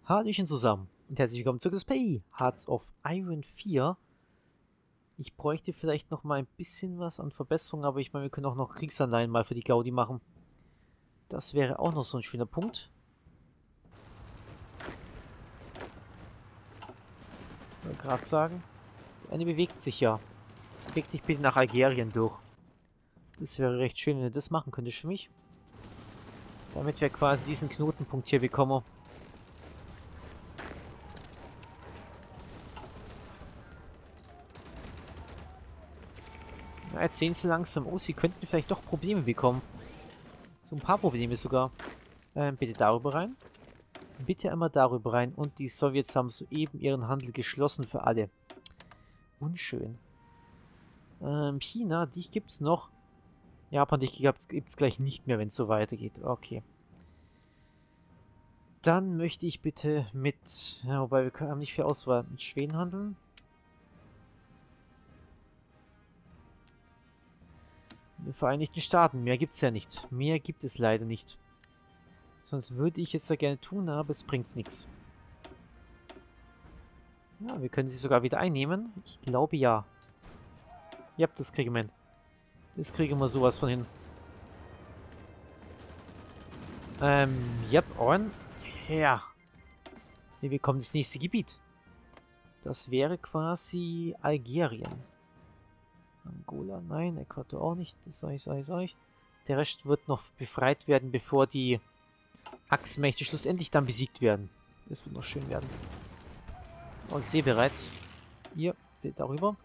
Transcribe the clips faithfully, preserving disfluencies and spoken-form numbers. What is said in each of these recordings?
Hallöchen zusammen und herzlich willkommen zu X P Hearts of Iron vier. Ich bräuchte vielleicht noch mal ein bisschen was an Verbesserung, aber ich meine, wir können auch noch Kriegsanleihen mal für die Gaudi machen. Das wäre auch noch so ein schöner Punkt. Ich wollte gerade sagen, die eine bewegt sich ja. Beweg dich bitte nach Algerien durch. Das wäre recht schön, wenn du das machen könntest für mich. Damit wir quasi diesen Knotenpunkt hier bekommen. Ja, jetzt sehen sie langsam aus, sie könnten vielleicht doch Probleme bekommen. So ein paar Probleme sogar. Ähm, bitte darüber rein. Bitte einmal darüber rein. Und die Sowjets haben soeben ihren Handel geschlossen für alle. Unschön. Ähm, China, dich gibt's noch. Japan, dich gibt's gleich nicht mehr, wenn es so weitergeht. Okay. Dann möchte ich bitte mit... Ja, wobei wir haben nicht viel Auswahl. Mit Schweden handeln. In den Vereinigten Staaten. Mehr gibt's ja nicht. Mehr gibt es leider nicht. Sonst würde ich jetzt da gerne tun, aber es bringt nichts. Ja, wir können sie sogar wieder einnehmen. Ich glaube ja. Ja, das kriegen wir hin. Das kriegen wir sowas von hin. Ähm, ja, und... Ja. Wir bekommen das nächste Gebiet. Das wäre quasi Algerien. Angola, nein. Äquator auch nicht. Das sage ich, sage ich, sage ich. Der Rest wird noch befreit werden, bevor die Achsenmächte schlussendlich dann besiegt werden. Das wird noch schön werden. Oh, ich sehe bereits. Hier, bitte darüber.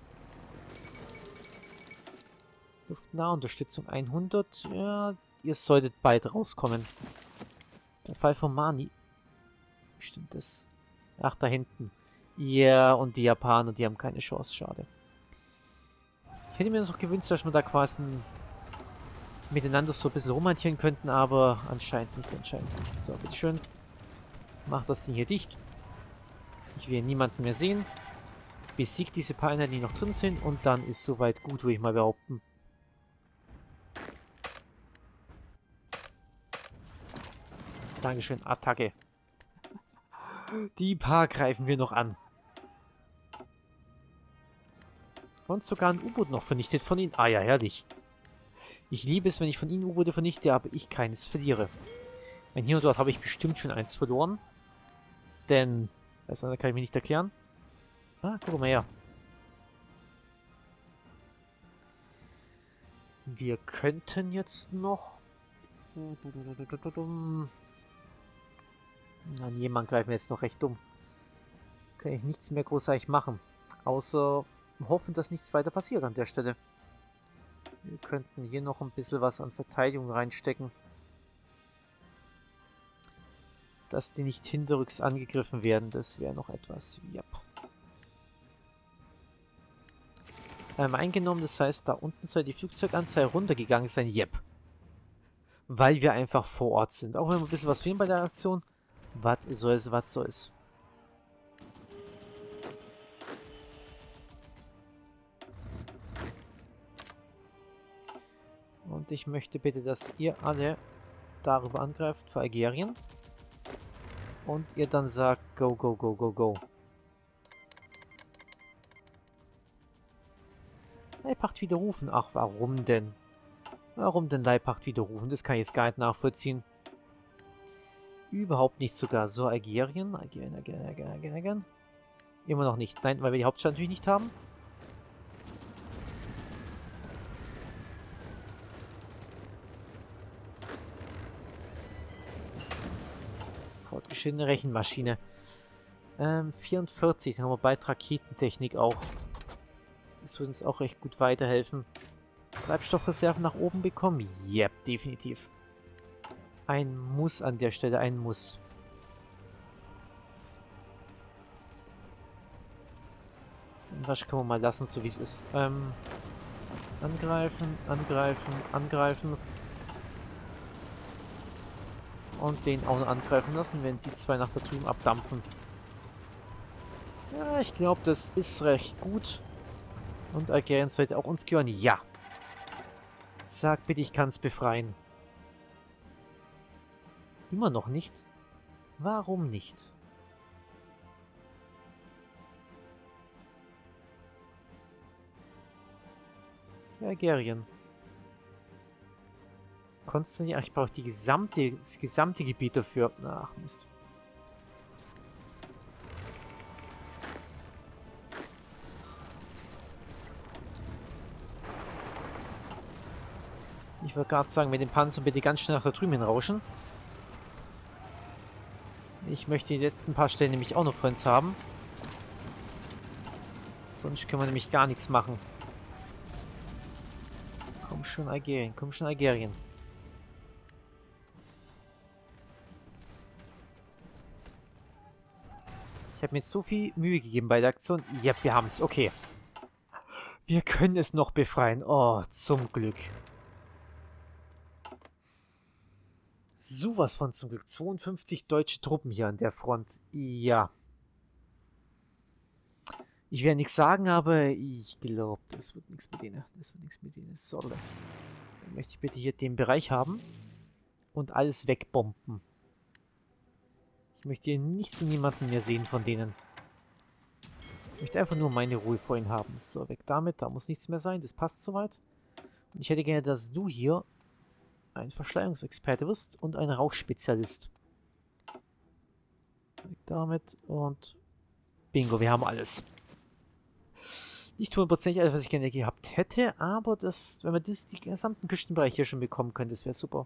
Luftnahunterstützung hundert. Ja, ihr solltet bald rauskommen. Der Fall von Mani. Stimmt das? Ach, da hinten. Ja, und die Japaner, die haben keine Chance. Schade. Ich hätte mir das auch gewünscht, dass wir da quasi miteinander so ein bisschen romantieren könnten, aber anscheinend nicht, anscheinend nicht. So, bitteschön. Mach das Ding hier dicht. Ich will niemanden mehr sehen. Besiegt diese paar Einheiten, die noch drin sind, und dann ist soweit gut, würde ich mal behaupten. Dankeschön, Attacke. Die paar greifen wir noch an. Und sogar ein U-Boot noch vernichtet von ihnen. Ah ja, herrlich. Ich liebe es, wenn ich von ihnen U-Boote vernichte, aber ich keines verliere. Wenn hier und dort habe ich bestimmt schon eins verloren. Denn, das kann ich mir nicht erklären. Ah, guck mal her. Wir könnten jetzt noch... An jemand greifen wir jetzt noch recht dumm. Kann ich nichts mehr großartig machen. Außer hoffen, dass nichts weiter passiert an der Stelle. Wir könnten hier noch ein bisschen was an Verteidigung reinstecken. Dass die nicht hinterrücks angegriffen werden, das wäre noch etwas. Yep. Ähm, eingenommen, das heißt, da unten soll die Flugzeuganzahl runtergegangen sein. Yep. Weil wir einfach vor Ort sind. Auch wenn wir ein bisschen was fehlen bei der Aktion. Was soll es, was soll es. Und ich möchte bitte, dass ihr alle darüber angreift für Algerien. Und ihr dann sagt, go, go, go, go, go. Leipacht widerrufen. Ach, warum denn? Warum denn Leipacht widerrufen? Das kann ich jetzt gar nicht nachvollziehen. Überhaupt nicht sogar. So, Algerien. Algerien, Algerien, Algerien, Algerien, Algerien. Immer noch nicht. Nein, weil wir die Hauptstadt natürlich nicht haben. Fortgeschrittene Rechenmaschine. Ähm, vierundvierzig. Dann haben wir bald Raketentechnik auch. Das würde uns auch recht gut weiterhelfen. Treibstoffreserven nach oben bekommen? Yep, definitiv. Ein Muss an der Stelle, ein Muss. Den Wasch können wir mal lassen, so wie es ist. Ähm, angreifen, angreifen, angreifen. Und den auch noch angreifen lassen, wenn die zwei nach da drüben abdampfen. Ja, ich glaube, das ist recht gut. Und Algerien sollte auch uns gehören. Ja. Sag bitte, ich kann es befreien. Immer noch nicht? Warum nicht? Algerien. Konstantin, ach, ich brauche die gesamte, das gesamte Gebiet dafür. Ach, Mist. Ich wollte gerade sagen, mit dem Panzer bitte ganz schnell nach da drüben rauschen. Ich möchte die letzten paar Stellen nämlich auch noch für uns haben. Sonst können wir nämlich gar nichts machen. Komm schon, Algerien. Komm schon, Algerien. Ich habe mir jetzt so viel Mühe gegeben bei der Aktion. Ja, wir haben es. Okay. Wir können es noch befreien. Oh, zum Glück. Sowas von zum Glück. zweiundfünfzig deutsche Truppen hier an der Front. Ja. Ich werde nichts sagen, aber ich glaube, das wird nichts mit denen. Das wird nichts mit denen. So, dann möchte ich bitte hier den Bereich haben und alles wegbomben. Ich möchte hier nichts und niemanden mehr sehen von denen. Ich möchte einfach nur meine Ruhe vor ihnen haben. So, weg damit. Da muss nichts mehr sein. Das passt soweit. Und ich hätte gerne, dass du hier ein Verschleierungsexperte wirst und ein Rauchspezialist. Weg damit und bingo, wir haben alles. Nicht hundertprozentig alles, was ich gerne gehabt hätte, aber das, wenn wir das, die gesamten Küstenbereich hier schon bekommen können, das wäre super.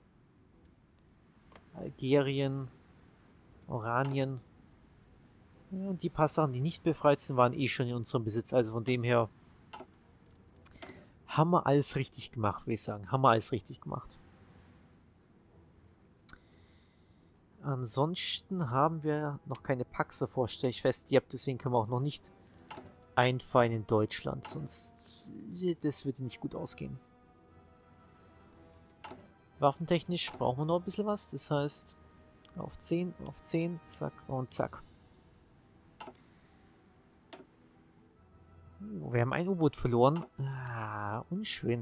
Algerien, Oranien. Ja, und die paar Sachen, die nicht befreit sind, waren eh schon in unserem Besitz. Also von dem her haben wir alles richtig gemacht, würde ich sagen. Haben wir alles richtig gemacht. Ansonsten haben wir noch keine Pax davor, stelle ich fest. Ja, deswegen können wir auch noch nicht einfallen in Deutschland. Sonst, das würde nicht gut ausgehen. Waffentechnisch brauchen wir noch ein bisschen was. Das heißt, auf zehn, auf zehn, zack und zack. Oh, wir haben ein U-Boot verloren. Ah, unschön.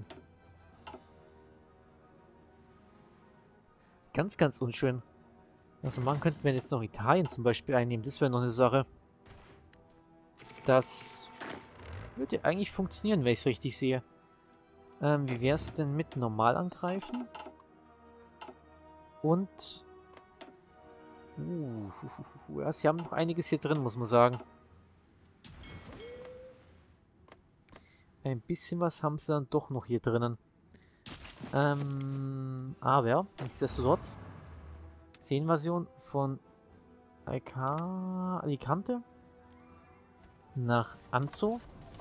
Ganz, ganz unschön. Was wir machen könnten, wenn jetzt noch Italien zum Beispiel einnehmen. Das wäre noch eine Sache. Das würde eigentlich funktionieren, wenn ich es richtig sehe. Ähm, wie wäre es denn mit normal angreifen? Und... Uh, ja, sie haben noch einiges hier drin, muss man sagen. Ein bisschen was haben sie dann doch noch hier drinnen. Ähm, aber, nichtsdestotrotz, Seeninvasion von Alca Alicante nach Anzo.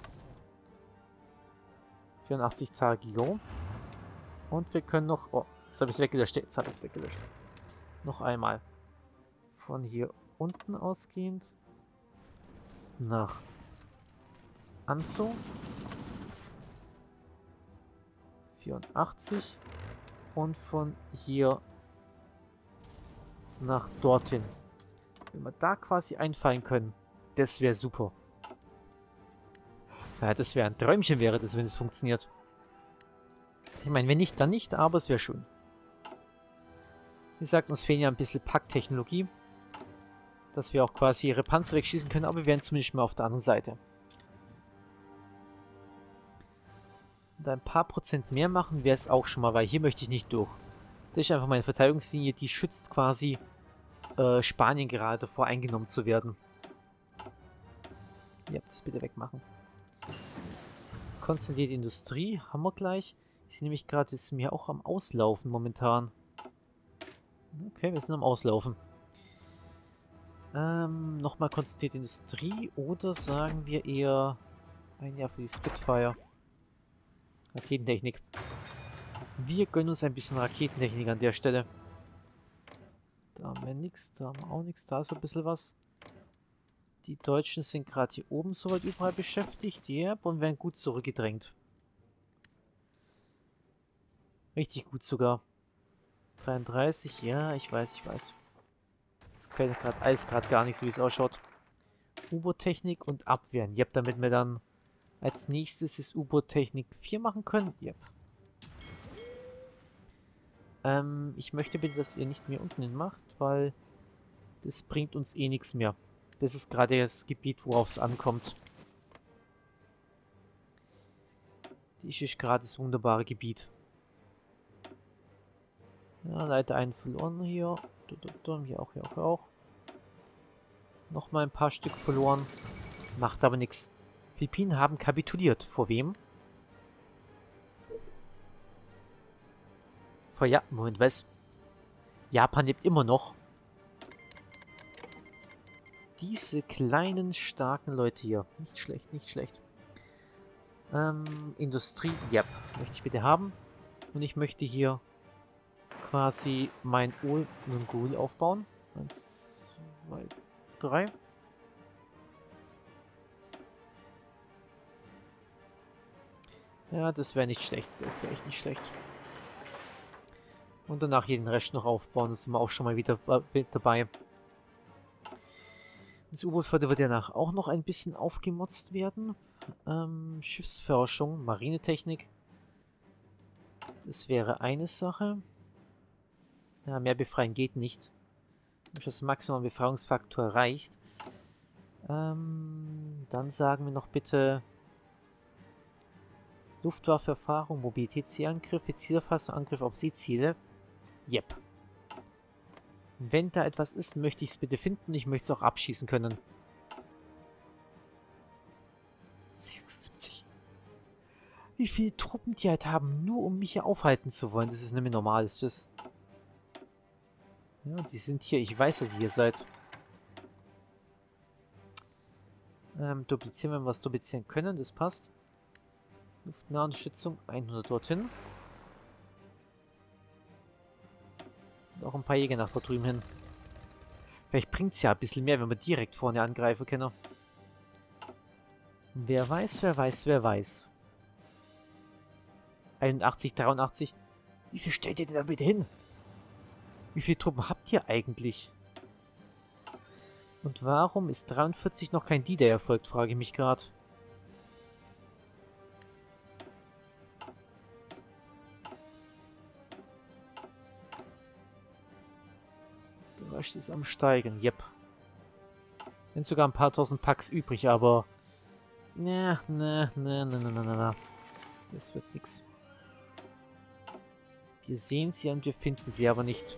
vierundachtzig Tage, jo. Und wir können noch... Oh, jetzt habe ich es weggelöscht. Jetzt habe ich es weggelöscht. Noch einmal. Von hier unten ausgehend nach Anzo. vierundachtzig. Und von hier nach dorthin. Wenn wir da quasi einfallen können, das wäre super. Ja, das wäre ein Träumchen, wäre das, wenn es funktioniert. Ich meine, wenn nicht, dann nicht, aber es wäre schön. Wie gesagt, uns fehlen ja ein bisschen Packtechnologie. Dass wir auch quasi ihre Panzer wegschießen können, aber wir wären zumindest mal auf der anderen Seite. Und ein paar Prozent mehr machen wäre es auch schon mal, weil hier möchte ich nicht durch. Das ist einfach meine Verteidigungslinie, die schützt quasi äh, Spanien gerade davor, eingenommen zu werden. Ja, das bitte wegmachen. Konzentrierte Industrie haben wir gleich. Ich sehe nämlich gerade, ist mir auch am Auslaufen momentan. Okay, wir sind am Auslaufen. Ähm, nochmal konzentrierte Industrie oder sagen wir eher ein Jahr für die Spitfire. Raketentechnik. Wir gönnen uns ein bisschen Raketentechnik an der Stelle. Da haben wir nichts, da haben wir auch nichts, da ist ein bisschen was. Die Deutschen sind gerade hier oben soweit überall beschäftigt, ja, und werden gut zurückgedrängt. Richtig gut sogar. dreiunddreißig, ja, ich weiß, ich weiß. Das gefällt gerade alles gerade gar nicht, so wie es ausschaut. U-Boot-Technik und Abwehren. Yep, damit wir dann als nächstes das U-Boot-Technik vier machen können. Yep. Ähm, ich möchte bitte, dass ihr nicht mehr unten hin macht, weil das bringt uns eh nichts mehr. Das ist gerade das Gebiet, worauf es ankommt. Das ist gerade das wunderbare Gebiet. Ja, leider einen verloren hier. Hier auch, hier auch, hier auch. Nochmal ein paar Stück verloren. Macht aber nichts. Philippinen haben kapituliert. Vor wem? Vor ja, Moment, was? Japan lebt immer noch. Diese kleinen, starken Leute hier. Nicht schlecht, nicht schlecht. Ähm, Industrie, ja, möchte ich bitte haben. Und ich möchte hier quasi mein Ol-Mongol aufbauen. Eins, zwei, drei. Ja, das wäre nicht schlecht. Das wäre echt nicht schlecht. Und danach hier den Rest noch aufbauen. Das sind wir auch schon mal wieder äh, dabei. Das U-Boot-Flotte wird danach auch noch ein bisschen aufgemotzt werden. Ähm, Schiffsforschung, Marinetechnik. Das wäre eine Sache. Ja, mehr befreien geht nicht. Das Maximum Befreiungsfaktor reicht. Ähm, dann sagen wir noch bitte Luftwaffeerfahrung, Mobilitätszielangriff, Zielerfassung, Angriff auf Seeziele. Yep. Wenn da etwas ist, möchte ich es bitte finden. Ich möchte es auch abschießen können. sechsundsiebzig. Wie viele Truppen die halt haben, nur um mich hier aufhalten zu wollen. Das ist nämlich normal, ist das. Ja, die sind hier. Ich weiß, dass ihr hier seid. Ähm, duplizieren, wenn wir was duplizieren können. Das passt. Luftnahe Unterstützung. hundert dorthin. Und auch ein paar Jäger nach dort drüben hin. Vielleicht bringt es ja ein bisschen mehr, wenn wir direkt vorne angreifen können. Wer weiß, wer weiß, wer weiß. einundachtzig, dreiundachtzig. Wie viel stellt ihr denn da bitte hin? Wie viele Truppen habt ihr eigentlich? Und warum ist dreiundvierzig noch kein D-Day erfolgt, frage ich mich gerade. Der Rest ist am Steigen, yep. Sind sogar ein paar tausend Packs übrig, aber... Ne, ne, ne, ne, ne, ne, ne. Das wird nix. Wir sehen sie und wir finden sie aber nicht.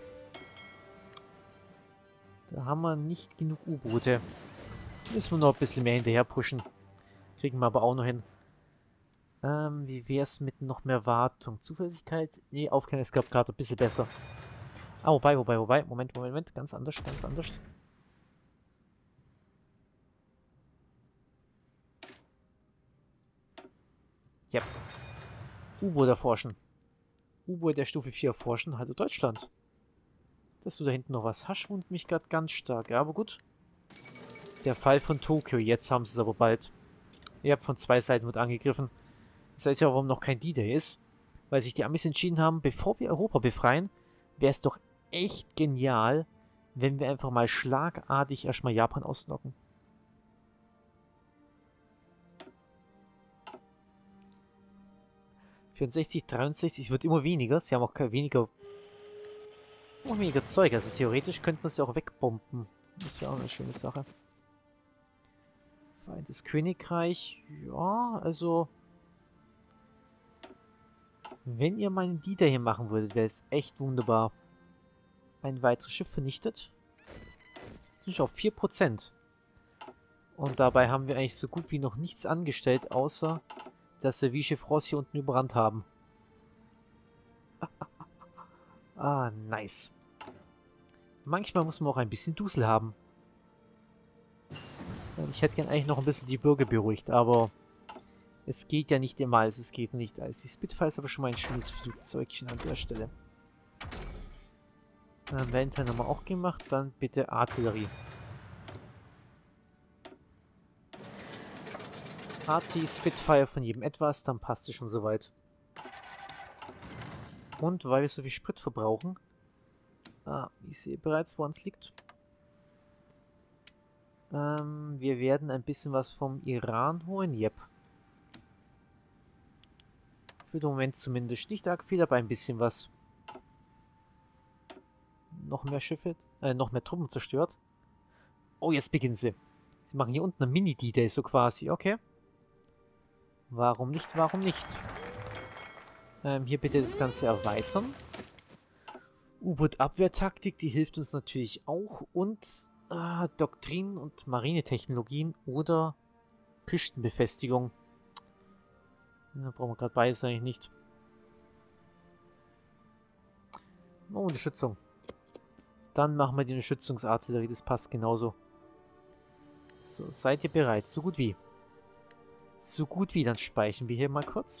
Da haben wir nicht genug U-Boote. Müssen wir noch ein bisschen mehr hinterher pushen. Kriegen wir aber auch noch hin. Ähm, wie wäre es mit noch mehr Wartung? Zuverlässigkeit? Nee, Aufklärungsgrad gerade ein bisschen besser. Ah, wobei, wobei, wobei. Moment, Moment, Moment. Ganz anders, ganz anders. Ja. U-Boot erforschen. U-Boot der Stufe vier erforschen. Hallo Deutschland. Dass du da hinten noch was hast, wundert mich gerade ganz stark. Ja, aber gut. Der Fall von Tokio. Jetzt haben sie es aber bald. Ihr habt von zwei Seiten wird angegriffen. Das heißt ja, warum noch kein D-Day ist. Weil sich die Amis entschieden haben, bevor wir Europa befreien, wäre es doch echt genial, wenn wir einfach mal schlagartig erstmal Japan ausnocken. vierundsechzig, dreiundsechzig, es wird immer weniger. Sie haben auch weniger, immer weniger Zeug. Also theoretisch könnte man sie auch wegbomben. Das wäre auch eine schöne Sache. Vereintes Königreich. Ja, also... Wenn ihr meinen D-Day hier machen würdet, wäre es echt wunderbar. Ein weiteres Schiff vernichtet. Das ist auf vier Prozent. Und dabei haben wir eigentlich so gut wie noch nichts angestellt, außer dass wir Vichy Frost hier unten überrannt haben. Ah, nice. Manchmal muss man auch ein bisschen Dusel haben. Ich hätte gern eigentlich noch ein bisschen die Bürger beruhigt, aber es geht ja nicht immer alles, es geht nicht alles. Die Spitfire ist aber schon mal ein schönes Flugzeugchen an der Stelle. Dann Valentine haben wir auch gemacht, dann bitte Artillerie. Arti, Spitfire von jedem etwas, dann passt es schon soweit. Und weil wir so viel Sprit verbrauchen, ah, ich sehe bereits, wo uns liegt. Ähm, wir werden ein bisschen was vom Iran holen, yep. Für den Moment zumindest nicht arg viel, aber ein bisschen was. Noch mehr Schiffe, äh, noch mehr Truppen zerstört. Oh, jetzt beginnen sie. Sie machen hier unten eine Mini-D-Day so quasi, okay. Warum nicht, warum nicht? Ähm, hier bitte das Ganze erweitern. U-Boot-Abwehrtaktik, die hilft uns natürlich auch. Und äh, Doktrin- und Marinetechnologien oder Küstenbefestigung. Da brauchen wir gerade beides eigentlich nicht. Oh, Unterstützung. Dann machen wir die Unterstützungsartillerie, das passt genauso. So, seid ihr bereit? So gut wie. So gut wie, dann speichern wir hier mal kurz.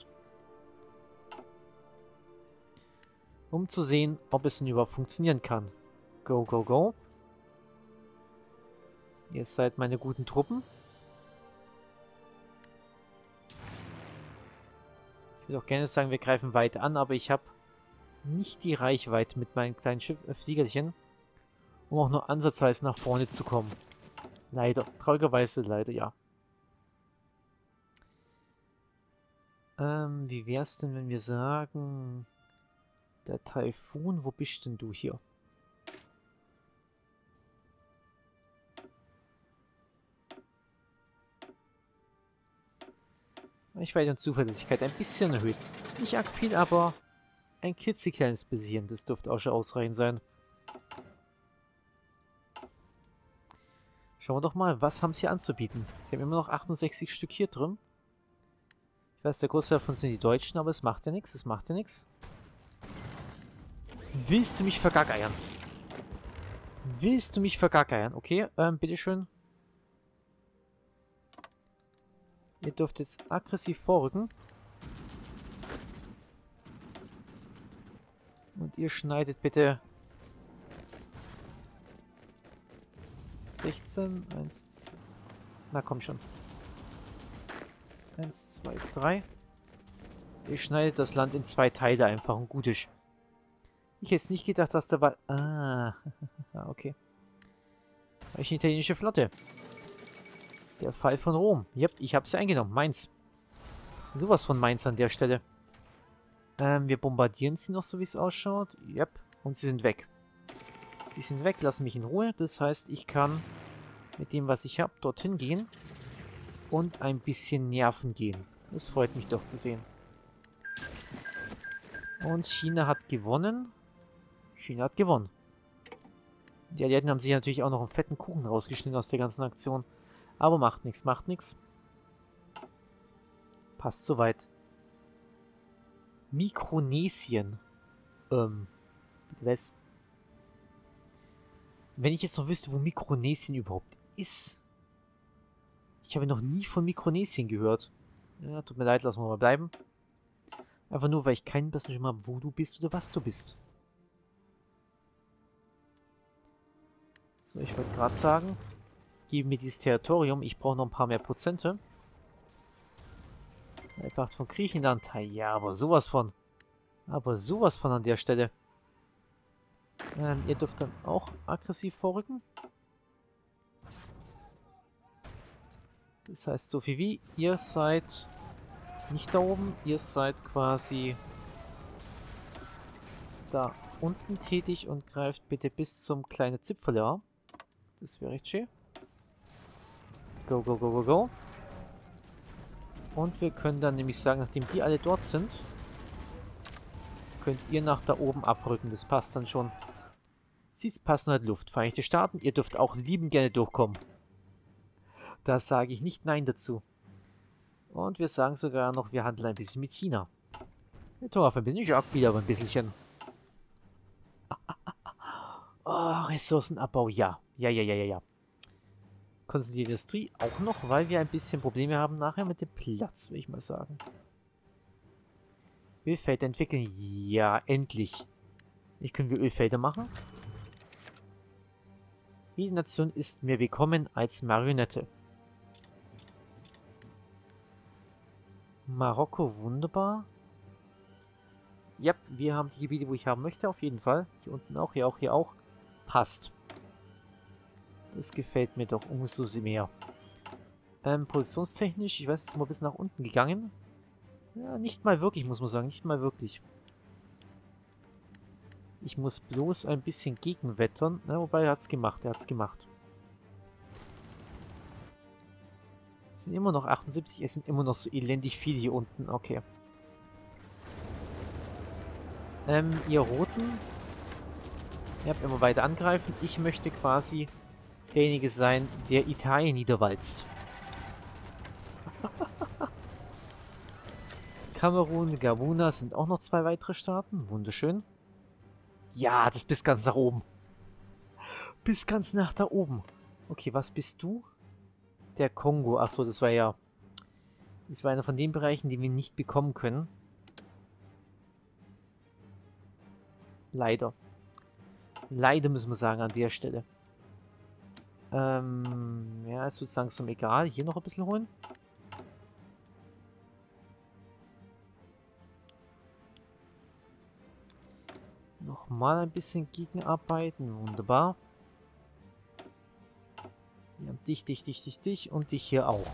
Um zu sehen, ob es denn überhaupt funktionieren kann. Go, go, go. Ihr seid meine guten Truppen. Ich würde auch gerne sagen, wir greifen weit an, aber ich habe nicht die Reichweite mit meinen kleinen Schiff äh, Fliegerchen, um auch nur ansatzweise nach vorne zu kommen. Leider. Traurigerweise leider, ja. Ähm, wie wär's denn, wenn wir sagen... Der Taifun, wo bist denn du hier? Reichweite und Zuverlässigkeit ein bisschen erhöht. Nicht arg viel, aber ein klitzekleines bisschen. Das dürfte auch schon ausreichend sein. Schauen wir doch mal, was haben sie anzubieten. Sie haben immer noch achtundsechzig Stück hier drin. Ich weiß, der Großteil davon sind die Deutschen, aber es macht ja nichts. Es macht ja nichts. Willst du mich vergackeiern? Willst du mich vergackeiern? Okay, ähm, bitteschön. Ihr dürft jetzt aggressiv vorrücken. Und ihr schneidet bitte sechzehn, eins, zwei, na komm schon. eins, zwei, drei. Ihr schneidet das Land in zwei Teile einfach und gut ist. Ich hätte nicht gedacht, dass da war... Ah, okay. Habe ich eine italienische Flotte. Der Fall von Rom. Yep, ich habe sie eingenommen. Mainz. Sowas von Mainz an der Stelle. Ähm, wir bombardieren sie noch, so wie es ausschaut. Yep, und sie sind weg. Sie sind weg, lassen mich in Ruhe. Das heißt, ich kann mit dem, was ich habe, dorthin gehen und ein bisschen nerven gehen. Das freut mich doch zu sehen. Und China hat gewonnen. China hat gewonnen. Die Alliierten haben sich natürlich auch noch einen fetten Kuchen rausgeschnitten aus der ganzen Aktion. Aber macht nichts, macht nichts. Passt soweit. Mikronesien. Ähm, was? Wenn ich jetzt noch wüsste, wo Mikronesien überhaupt ist. Ich habe noch nie von Mikronesien gehört. Ja, tut mir leid, lassen wir mal bleiben. Einfach nur, weil ich keinen besseren Schimmer habe, wo du bist oder was du bist. So, ich wollte gerade sagen, geben mir dieses Territorium. Ich brauche noch ein paar mehr Prozente. Einfach von Griechenland. Ja, aber sowas von. Aber sowas von an der Stelle. Ähm, ihr dürft dann auch aggressiv vorrücken. Das heißt, so viel wie ihr seid nicht da oben. Ihr seid quasi da unten tätig und greift bitte bis zum kleinen Zipfel, ja. Das wäre recht schön. Go, go, go, go, go. Und wir können dann nämlich sagen, nachdem die alle dort sind, könnt ihr nach da oben abrücken. Das passt dann schon. Sieht's passend halt Luft. Vereinigte Staaten, ihr dürft auch liebend gerne durchkommen. Da sage ich nicht Nein dazu. Und wir sagen sogar noch, wir handeln ein bisschen mit China. Wir tun auf ein bisschen, ich auch wieder, aber ein bisschen. Oh, Ressourcenabbau, ja. Ja, ja, ja, ja, ja. Konzentrierte Industrie auch noch, weil wir ein bisschen Probleme haben nachher mit dem Platz, will ich mal sagen. Ölfelder entwickeln. Ja, endlich. Nicht können wir Ölfelder machen. Jede Nation ist mir willkommen als Marionette. Marokko, wunderbar. Ja, wir haben die Gebiete, wo ich haben möchte, auf jeden Fall. Hier unten auch, hier auch, hier auch. Passt. Das gefällt mir doch umso mehr. Ähm, produktionstechnisch, ich weiß, es ist mal ein bisschen nach unten gegangen. Ja, nicht mal wirklich, muss man sagen, nicht mal wirklich. Ich muss bloß ein bisschen gegenwettern. Na, wobei, er hat es gemacht, er hat es gemacht. Es sind immer noch achtundsiebzig, es sind immer noch so elendig viele hier unten. Okay. Ähm, ihr Roten, ihr habt immer weiter angreifen. Ich möchte quasi derjenige sein, der Italien niederwalzt. Kamerun, Gabuna sind auch noch zwei weitere Staaten. Wunderschön. Ja, das bis ganz nach oben. Bis ganz nach da oben. Okay, was bist du? Der Kongo. Achso, das war ja... Das war einer von den Bereichen, die wir nicht bekommen können. Leider. Leider müssen wir sagen an der Stelle. Ähm, ja, jetzt wird es langsam egal. Hier noch ein bisschen holen. Nochmal ein bisschen gegenarbeiten. Wunderbar. Wir haben dich, dich, dich, dich, dich und dich hier auch.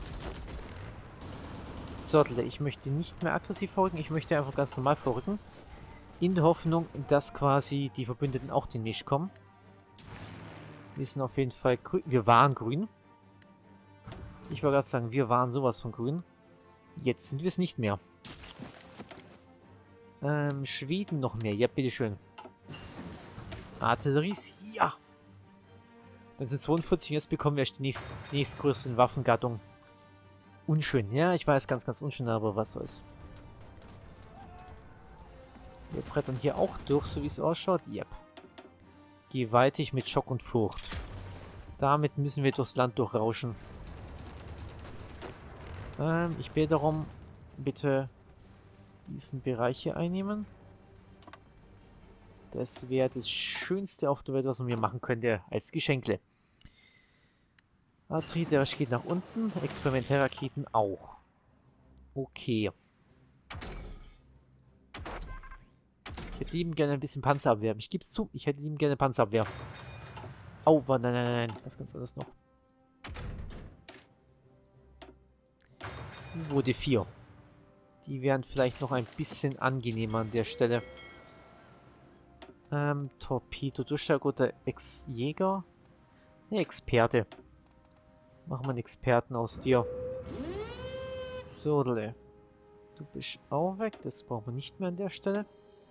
Sörtle, ich möchte nicht mehr aggressiv vorrücken. Ich möchte einfach ganz normal vorrücken. In der Hoffnung, dass quasi die Verbündeten auch demnächst kommen. Wir sind auf jeden Fall grün. Wir waren grün. Ich wollte gerade sagen, wir waren sowas von grün. Jetzt sind wir es nicht mehr. Ähm, Schweden noch mehr. Ja, bitteschön. Artillerie. Ja! Dann sind zweiundvierzig und jetzt bekommen wir erst die, nächst, die nächstgrößeren Waffengattung. Unschön. Ja, ich weiß, ganz, ganz unschön, aber was soll's. Wir brettern hier auch durch, so wie es ausschaut. Yep. Gewaltig mit Schock und Furcht. Damit müssen wir durchs Land durchrauschen. Ähm, ich bitte darum, bitte diesen Bereich hier einnehmen. Das wäre das Schönste auf der Welt, was man mir machen könnte als Geschenkle. Artillerie geht nach unten, Experimentärraketen auch. Okay. Ich hätte lieben gerne ein bisschen Panzerabwehr. Ich gebe es zu, ich hätte lieben gerne Panzerabwehr. Oh, nein, nein, nein, nein, was ganz anderes noch. U-Boote vier. Die wären vielleicht noch ein bisschen angenehmer an der Stelle. Ähm, Torpedo, Durchschlagguter Ex-Jäger. Ne, Experte. Machen wir einen Experten aus dir. So, du bist auch weg. Das brauchen wir nicht mehr an der Stelle.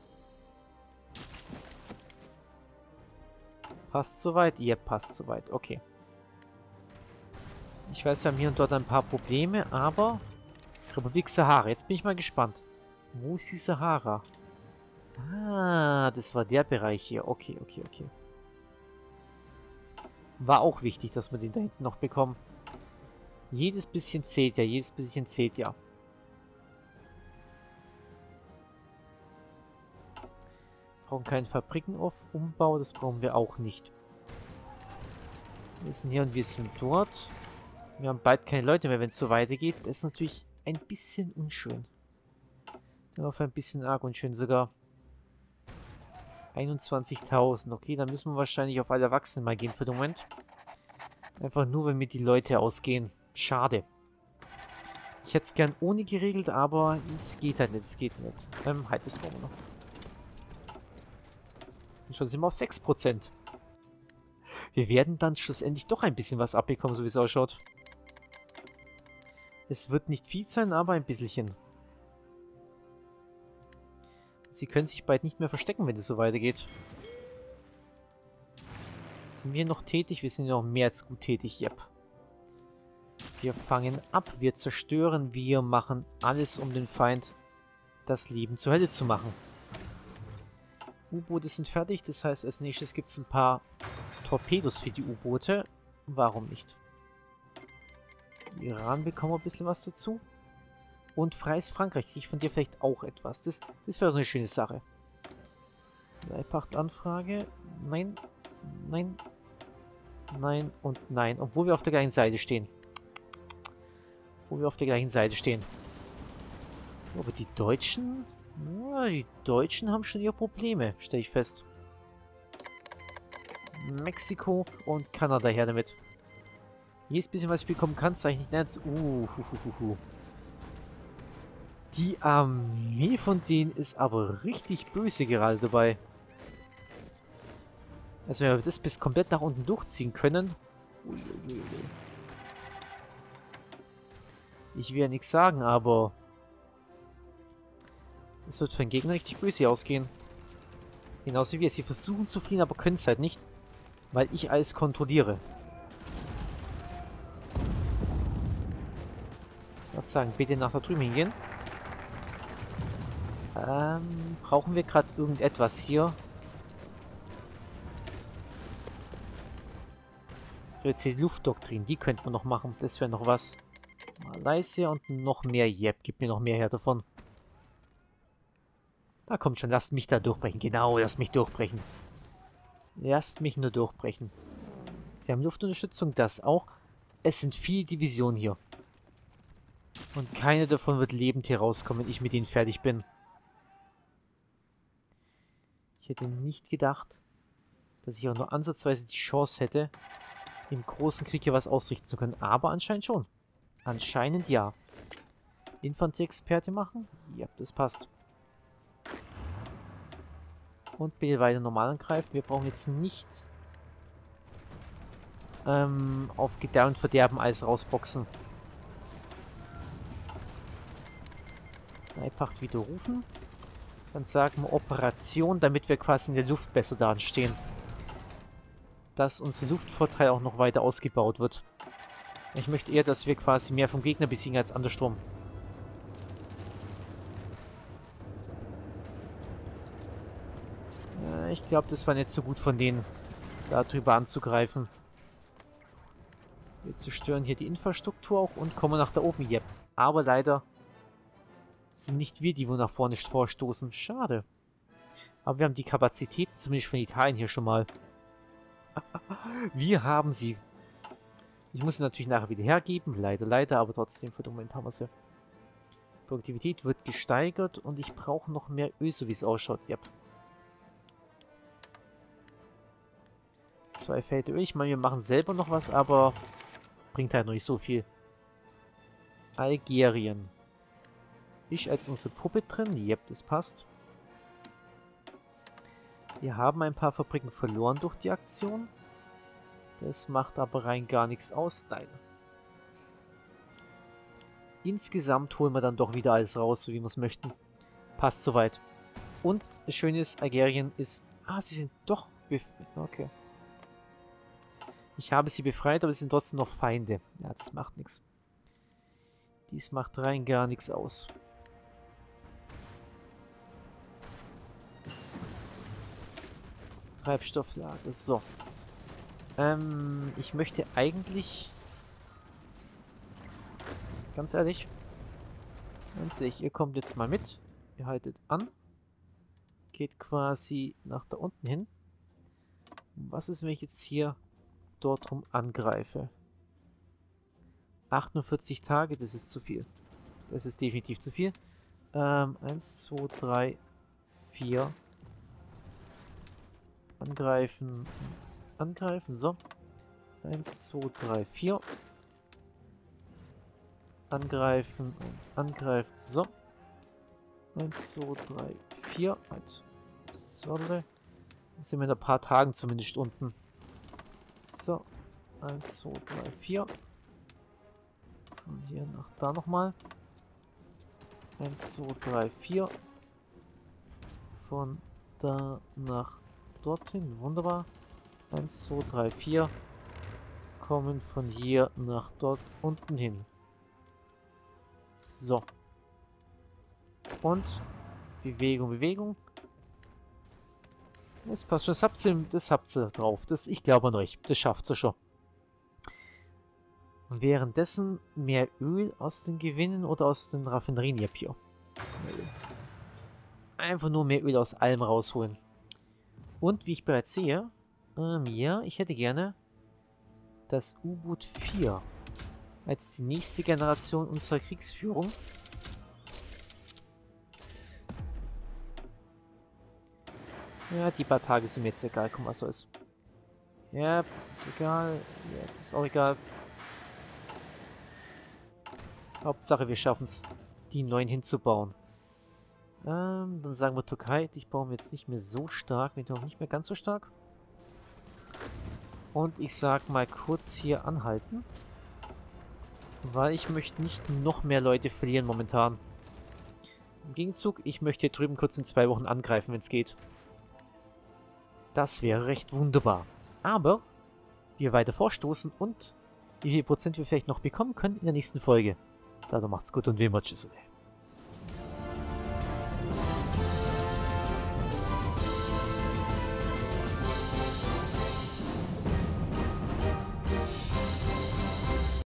Passt soweit? Ja, passt soweit. Okay. Ich weiß, wir haben hier und dort ein paar Probleme, aber... Republik Sahara. Jetzt bin ich mal gespannt. Wo ist die Sahara? Ah, das war der Bereich hier. Okay, okay, okay. War auch wichtig, dass wir den da hinten noch bekommen. Jedes bisschen zählt ja, jedes bisschen zählt ja. Brauchen keine Fabriken auf Umbau, das brauchen wir auch nicht. Wir sind hier und wir sind dort. Wir haben bald keine Leute mehr, wenn es so weitergeht. Das ist natürlich ein bisschen unschön. Dann auf ein bisschen arg unschön sogar. einundzwanzigtausend. Okay, dann müssen wir wahrscheinlich auf alle Erwachsenen mal gehen für den Moment. Einfach nur, wenn mir die Leute ausgehen. Schade. Ich hätte es gern ohne geregelt, aber es geht halt nicht. Es geht nicht. Ähm, halt, das brauchen wir noch. Und schon sind wir auf sechs Prozent. Wir werden dann schlussendlich doch ein bisschen was abbekommen, so wie es ausschaut. Es wird nicht viel sein, aber ein bisschen. Sie können sich bald nicht mehr verstecken, wenn es so weitergeht. Sind wir noch tätig? Wir sind noch mehr als gut tätig, yep. Wir fangen ab, wir zerstören, wir machen alles, um den Feind das Leben zur Hölle zu machen. U-Boote sind fertig, das heißt, als nächstes gibt es ein paar Torpedos für die U-Boote. Warum nicht? Iran bekommen wir ein bisschen was dazu. Und freies Frankreich kriege ich von dir vielleicht auch etwas. Das, das wäre so eine schöne Sache. Leibhachtanfrage. Nein. Nein. Nein und nein. Obwohl wir auf der gleichen Seite stehen. Obwohl wir auf der gleichen Seite stehen. Aber die Deutschen... Ja, die Deutschen haben schon ihre Probleme, stelle ich fest. Mexiko und Kanada her damit. Jedes bisschen, was ich bekommen kann, zeige ich nicht ernst. Uh, hu, hu, hu, hu. Die Armee von denen ist aber richtig böse gerade dabei. Also wenn wir das bis komplett nach unten durchziehen können. Uiuiui. Ich will ja nichts sagen, aber Das wird für den Gegner richtig böse ausgehen. Genauso wie wir. Sie versuchen zu fliehen, aber können es halt nicht. Weil ich alles kontrolliere. Ich würde sagen, bitte nach da drüben hingehen. Ähm, brauchen wir gerade irgendetwas hier? So, jetzt die Luftdoktrin, die könnte man noch machen. Das wäre noch was. Malaysia und noch mehr. Yep, gib mir noch mehr her davon. Da kommt schon, lasst mich da durchbrechen. Genau, lasst mich durchbrechen. Lasst mich nur durchbrechen. Sie haben Luftunterstützung, das auch. Es sind viele Divisionen hier. Und keine davon wird lebend hier rauskommen, wenn ich mit ihnen fertig bin. Ich hätte nicht gedacht, dass ich auch nur ansatzweise die Chance hätte, im großen Krieg hier was ausrichten zu können. Aber anscheinend schon. Anscheinend ja. Infanterie-Experte machen? Ja, das passt. Und bitte weiter normal angreifen. Wir brauchen jetzt nicht ähm, auf Gedeih und Verderben alles rausboxen. Leipacht widerrufen. Dann sagen wir Operation, damit wir quasi in der Luft besser dastehen. Dass unser Luftvorteil auch noch weiter ausgebaut wird. Ich möchte eher, dass wir quasi mehr vom Gegner besiegen als andersrum. Äh, ich glaube, das war nicht so gut von denen, da drüber anzugreifen. Wir zerstören hier die Infrastruktur auch und kommen nach da oben. Yep. Aber leider sind nicht wir, die wo nach vorne vorstoßen. Schade. Aber wir haben die Kapazität, zumindest von Italien hier schon mal. Wir haben sie. Ich muss sie natürlich nachher wieder hergeben. Leider, leider, aber trotzdem für den Moment haben wir sie. Produktivität wird gesteigert und ich brauche noch mehr Öl, so wie es ausschaut. Yep. Zwei Felder Öl. Ich meine, wir machen selber noch was, aber bringt halt noch nicht so viel. Algerien. Ich als unsere Puppe drin. Yep, das passt. Wir haben ein paar Fabriken verloren durch die Aktion. Das macht aber rein gar nichts aus. Nein. Insgesamt holen wir dann doch wieder alles raus, so wie wir es möchten. Passt soweit. Und das Schöne ist, Algerien ist... Ah, sie sind doch... Okay. Ich habe sie befreit, aber es sind trotzdem noch Feinde. Ja, das macht nichts. Dies macht rein gar nichts aus. Treibstofflager. So. Ähm, ich möchte eigentlich... Ganz ehrlich. Ganz ehrlich, ihr kommt jetzt mal mit. Ihr haltet an. Geht quasi nach da unten hin. Was ist, wenn ich jetzt hier dort rum angreife? achtundvierzig Tage, das ist zu viel. Das ist definitiv zu viel. Ähm, eins, zwei, drei, vier. Angreifen. Angreifen, so. eins, zwei, drei, vier. Angreifen und angreifen, so. eins, zwei, drei, vier. Halt. So, dann sind wir in ein paar Tagen zumindest unten. So. eins, zwei, drei, vier. Von hier nach da nochmal. eins, zwei, drei, vier. Von da nach dorthin. Wunderbar. eins, zwei, drei, vier. Kommen von hier nach dort unten hin. So. Und Bewegung, Bewegung. Das passt schon. Das habt ihr, das habt ihr drauf. Das, ich glaube an euch. Das schafft ihr schon. Und währenddessen mehr Öl aus den Gewinnen oder aus den Raffinerien hier. Einfach nur mehr Öl aus allem rausholen. Und wie ich bereits sehe, ähm, ja, ich hätte gerne das U-Boot vier als die nächste Generation unserer Kriegsführung. Ja, die paar Tage sind mir jetzt egal. Komm, was soll's. Ja, das ist egal. Ja, das ist auch egal. Hauptsache, wir schaffen es, die neuen hinzubauen. Ähm, dann sagen wir Türkei. Die bauen wir jetzt nicht mehr so stark. Nee, noch nicht mehr ganz so stark. Und ich sag mal kurz hier anhalten. Weil ich möchte nicht noch mehr Leute verlieren momentan. Im Gegenzug, ich möchte hier drüben kurz in zwei Wochen angreifen, wenn es geht. Das wäre recht wunderbar. Aber wir weiter vorstoßen und wie viel Prozent wir vielleicht noch bekommen können in der nächsten Folge. Also macht's gut und wie immer tschüss.